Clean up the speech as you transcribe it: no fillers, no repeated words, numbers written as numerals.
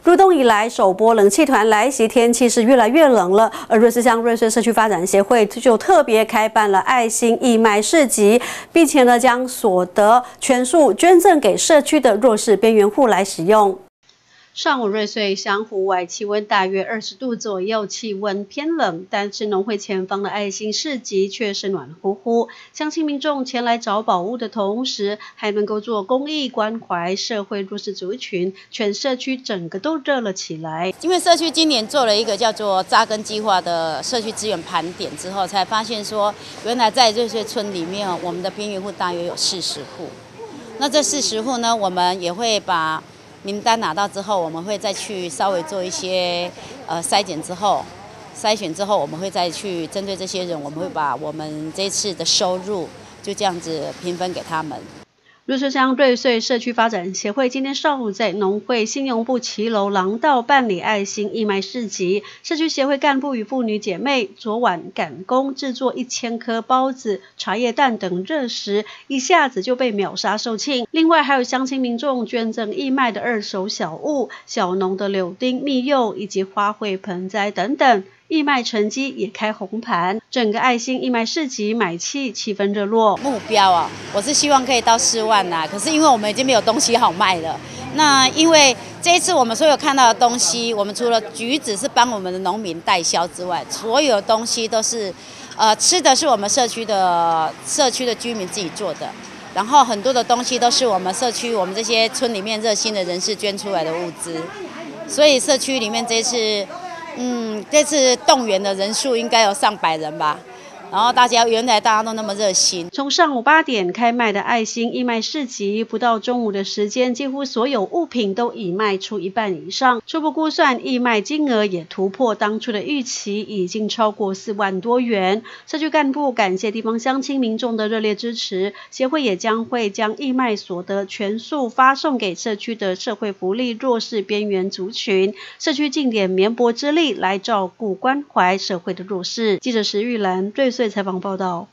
入冬以来，首波冷气团来袭，天气是越来越冷了。而瑞士乡瑞穗社区发展协会就特别开办了爱心义卖市集，并且呢将所得全数捐赠给社区的弱势边缘户来使用。 上午，瑞穗乡户外气温大约20度左右，气温偏冷，但是农会前方的爱心市集却是暖乎乎。乡亲民众前来找宝物的同时，还能够做公益关怀社会弱势族群，全社区整个都热了起来。 因为社区今年做了一个叫做扎根计划的社区资源盘点之后，才发现说，原来在瑞穗村里面，我们的边缘户大约有40户。那这40户呢，我们也会把 名单拿到之后，我们会再去稍微做一些筛选之后，我们会再去针对这些人，我们会把我们这次的收入就这样子平分给他们。 瑞穗乡瑞穗社区发展协会今天上午在农会信用部骑楼廊道办理爱心义卖市集，社区协会干部与妇女姐妹昨晚赶工制作1000颗包子、茶叶蛋等热食，一下子就被秒杀售罄。另外还有乡亲民众捐赠义卖的2手小物、小农的柳丁、蜜柚以及花卉盆栽等等。 义卖成绩也开红盘，整个爱心义卖市集买气气氛热络。 目标啊，我是希望可以到4万呐，可是因为我们已经没有东西好卖了。那因为这一次我们所有看到的东西，我们除了橘子是帮我们的农民代销之外，所有东西都是，吃的是我们社区的居民自己做的，然后很多的东西都是我们社区我们这些村里面热心的人士捐出来的物资，所以社区里面这次动员的人数应该有上百人吧。 然后原来大家都那么热心。 从上午8点开卖的爱心义卖市集，不到中午的时间，几乎所有物品都已卖出1半以上。初步估算，义卖金额也突破当初的预期，已经超过4万多元。社区干部感谢地方乡亲民众的热烈支持，协会也会将义卖所得全数发送给社区的社会福利弱势边缘族群。社区尽点绵薄之力来照顾关怀社会的弱势。记者石玉兰瑞穗采访报道。